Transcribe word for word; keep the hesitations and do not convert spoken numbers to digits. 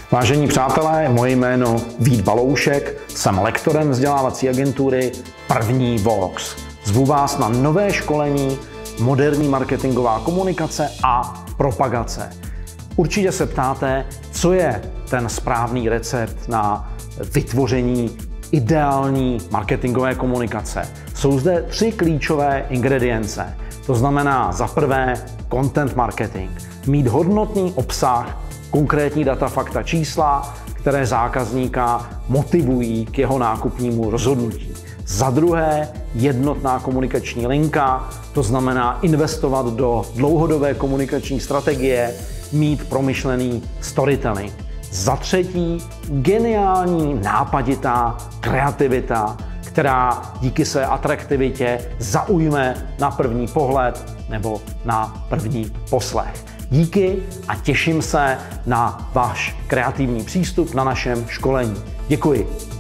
Vážení přátelé, moje jméno Vít Baloušek, jsem lektorem vzdělávací agentury První Vox. Zvu vás na nové školení Moderní marketingová komunikace a propagace. Určitě se ptáte, co je ten správný recept na vytvoření ideální marketingové komunikace. Jsou zde tři klíčové ingredience. To znamená za prvé content marketing. Mít hodnotný obsah, konkrétní data, fakta, čísla, které zákazníka motivují k jeho nákupnímu rozhodnutí. Za druhé jednotná komunikační linka, to znamená investovat do dlouhodobé komunikační strategie, mít promyšlený storytelling. Za třetí geniální, nápaditá kreativita, která díky své atraktivitě zaujme na první pohled nebo na první poslech. Díky a těším se na váš kreativní přístup na našem školení. Děkuji.